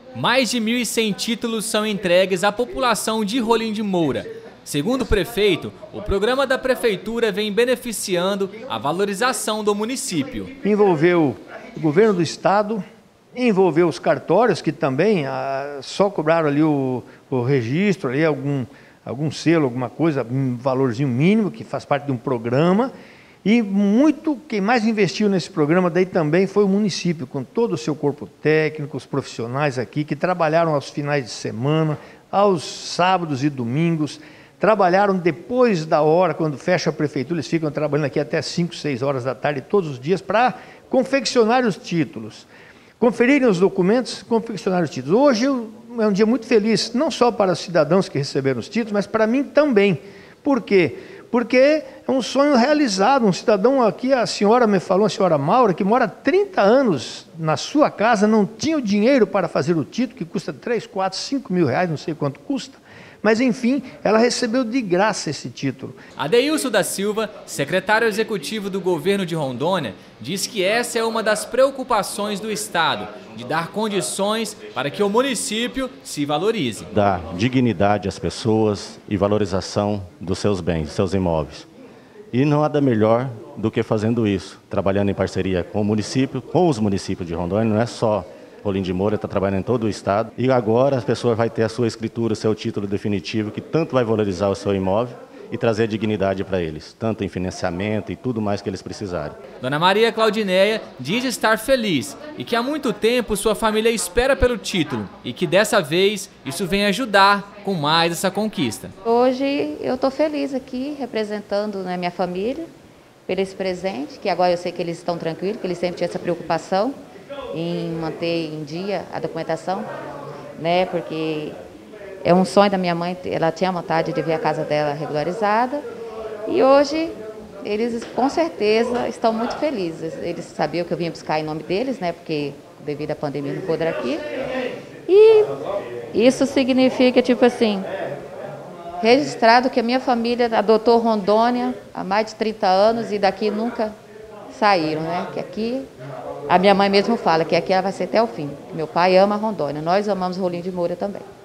Mais de 1.100 títulos são entregues à população de Rolim de Moura. Segundo o prefeito, o programa da prefeitura vem beneficiando a valorização do município. Envolveu o governo do estado, envolveu os cartórios, que também só cobraram ali o registro, ali algum selo, alguma coisa, um valorzinho mínimo, que faz parte de um programa. E quem mais investiu nesse programa daí também foi o município, com todo o seu corpo técnico, os profissionais aqui, que trabalharam aos finais de semana, aos sábados e domingos, trabalharam depois da hora, quando fecha a prefeitura, eles ficam trabalhando aqui até 5, 6 horas da tarde todos os dias para confeccionar os títulos. Conferirem os documentos, confeccionar os títulos. Hoje é um dia muito feliz, não só para os cidadãos que receberam os títulos, mas para mim também. Por quê? Porque é um sonho realizado. Um cidadão aqui, a senhora me falou, a senhora Maura, que mora 30 anos na sua casa, não tinha o dinheiro para fazer o título, que custa 3, 4, 5 mil reais, não sei quanto custa. Mas, enfim, ela recebeu de graça esse título. Adeilson da Silva, secretário executivo do governo de Rondônia, diz que essa é uma das preocupações do Estado, de dar condições para que o município se valorize. Dar dignidade às pessoas e valorização dos seus bens, dos seus imóveis. E nada melhor do que fazendo isso, trabalhando em parceria com o município, com os municípios de Rondônia, não é só Rolim de Moura, está trabalhando em todo o estado. E agora a pessoa vai ter a sua escritura, o seu título definitivo, que tanto vai valorizar o seu imóvel e trazer dignidade para eles, tanto em financiamento e tudo mais que eles precisarem. Dona Maria Claudineia diz estar feliz e que há muito tempo sua família espera pelo título e que dessa vez isso vem ajudar com mais essa conquista. Hoje eu estou feliz aqui representando, né, minha família por esse presente, que agora eu sei que eles estão tranquilos, que eles sempre tinham essa preocupação em manter em dia a documentação, né, porque é um sonho da minha mãe, ela tinha vontade de ver a casa dela regularizada e hoje eles com certeza estão muito felizes. Eles sabiam que eu vinha buscar em nome deles, né, porque devido à pandemia não puderam aqui. E isso significa, tipo assim, registrado que a minha família adotou Rondônia há mais de 30 anos e daqui nunca saíram, né, que aqui, a minha mãe mesmo fala que aqui ela vai ser até o fim. Meu pai ama Rondônia, nós amamos Rolim de Moura também.